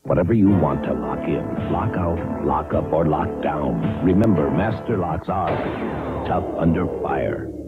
Whatever you want to lock in, lock out, lock up, or lock down. Remember, master locks are tough under fire.